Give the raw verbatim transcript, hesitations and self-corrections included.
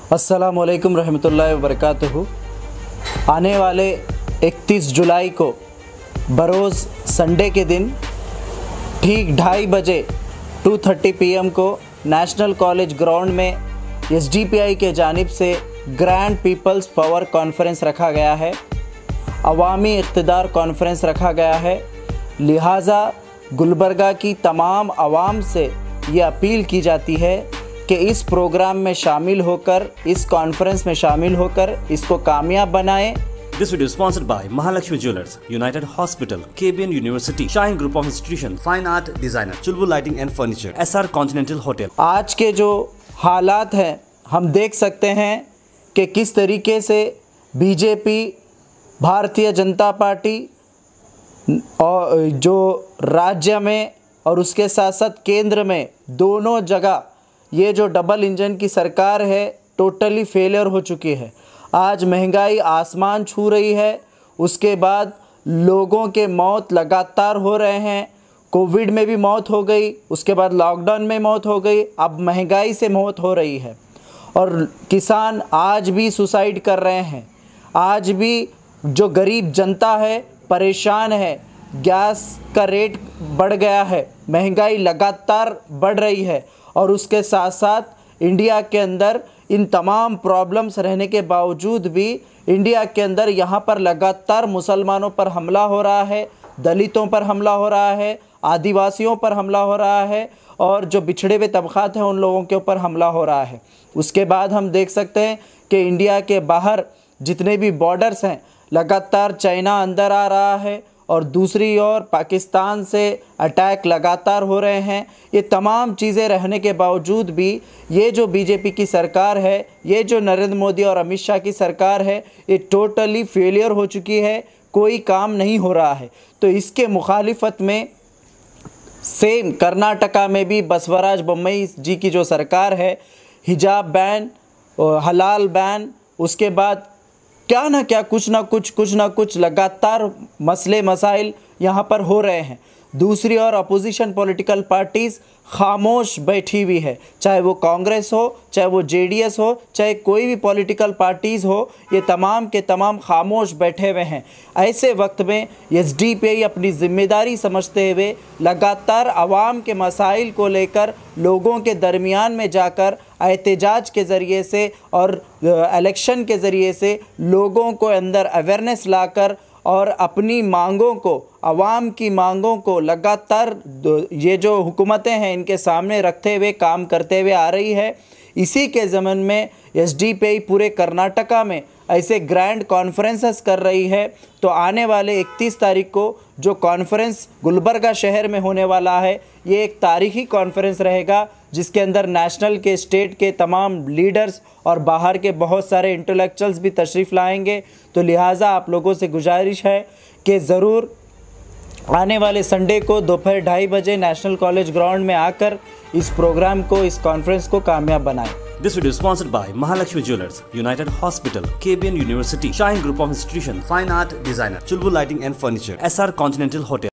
अस्सलामुअलैकुम रहमतुल्लाहि व बरकातुहू। आने वाले इकतीस जुलाई को बरोज़ संडे के दिन ठीक ढाई बजे दो तीस पी एम को नेशनल कॉलेज ग्राउंड में एस डी पी आई के जानिब से ग्रैंड पीपल्स पावर कॉन्फ्रेंस रखा गया है, अवामी इक़्तिदार कॉन्फ्रेंस रखा गया है। लिहाजा गुलबर्गा की तमाम आवाम से ये अपील की जाती है कि इस प्रोग्राम में शामिल होकर, इस कॉन्फ्रेंस में शामिल होकर इसको कामयाब बनाएं। This video is sponsored by Mahalakshmi Jewelers, United Hospital, K B N University, Shine Group of Institutions, Fine Art Designer, Chulbul Lighting and Furniture, S R Continental Hotel। आज के जो हालात हैं हम देख सकते हैं कि किस तरीके से बीजेपी, भारतीय जनता पार्टी और जो राज्य में और उसके साथ साथ केंद्र में दोनों जगह ये जो डबल इंजन की सरकार है टोटली फेलियर हो चुकी है। आज महंगाई आसमान छू रही है, उसके बाद लोगों के मौत लगातार हो रहे हैं। कोविड में भी मौत हो गई, उसके बाद लॉकडाउन में मौत हो गई, अब महंगाई से मौत हो रही है और किसान आज भी सुसाइड कर रहे हैं। आज भी जो गरीब जनता है परेशान है। गैस का रेट बढ़ गया है, महंगाई लगातार बढ़ रही है और उसके साथ साथ इंडिया के अंदर इन तमाम प्रॉब्लम्स रहने के बावजूद भी इंडिया के अंदर यहाँ पर लगातार मुसलमानों पर हमला हो रहा है, दलितों पर हमला हो रहा है, आदिवासियों पर हमला हो रहा है और जो बिछड़े हुए तबक़ात हैं उन लोगों के ऊपर हमला हो रहा है। उसके बाद हम देख सकते हैं कि इंडिया के बाहर जितने भी बॉर्डर्स हैं लगातार चाइना अंदर आ रहा है और दूसरी ओर पाकिस्तान से अटैक लगातार हो रहे हैं। ये तमाम चीज़ें रहने के बावजूद भी ये जो बीजेपी की सरकार है, ये जो नरेंद्र मोदी और अमित शाह की सरकार है, ये टोटली फेलियर हो चुकी है, कोई काम नहीं हो रहा है। तो इसके मुखालिफत में सेम कर्नाटका में भी बसवराज बोम्मई जी की जो सरकार है, हिजाब बैन, हलाल बैन, उसके बाद क्या ना क्या कुछ ना कुछ कुछ ना कुछ लगातार मसले मसाइल यहाँ पर हो रहे हैं। दूसरी ओर अपोजिशन पॉलिटिकल पार्टीज़ खामोश बैठी हुई है, चाहे वो कांग्रेस हो, चाहे वो जे डी एस हो, चाहे कोई भी पॉलिटिकल पार्टीज़ हो, ये तमाम के तमाम खामोश बैठे हुए हैं। ऐसे वक्त में एस डी पी आई अपनी ज़िम्मेदारी समझते हुए लगातार आवाम के मसाइल को लेकर लोगों के दरमियान में जाकर एहतजाज के ज़रिए से और इलेक्शन के ज़रिए से लोगों को अंदर अवेयरनेस लाकर और अपनी मांगों को, आवाम की मांगों को लगातार ये जो हुकूमतें हैं इनके सामने रखते हुए काम करते हुए आ रही है। इसी के ज़मन में एस डी पी आई पूरे कर्नाटका में ऐसे ग्रैंड कॉन्फ्रेंसेस कर रही है। तो आने वाले इकतीस तारीख को जो कॉन्फ्रेंस गुलबर्गा शहर में होने वाला है, ये एक तारीख़ी कॉन्फ्रेंस रहेगा जिसके अंदर नेशनल के, स्टेट के तमाम लीडर्स और बाहर के बहुत सारे इंटेलेक्चुअल्स भी तशरीफ़ लाएंगे। तो लिहाजा आप लोगों से गुजारिश है कि ज़रूर आने वाले संडे को दोपहर ढाई बजे नेशनल कॉलेज ग्राउंड में आकर इस प्रोग्राम को, इस कॉन्फ्रेंस को कामयाब बनाएं। This video is sponsored by Mahalakshmi Jewelers, United Hospital, K B N University, Shine Group of Institutions, Fine Art Designer, Chulbul Lighting and Furniture, S R Continental Hotel।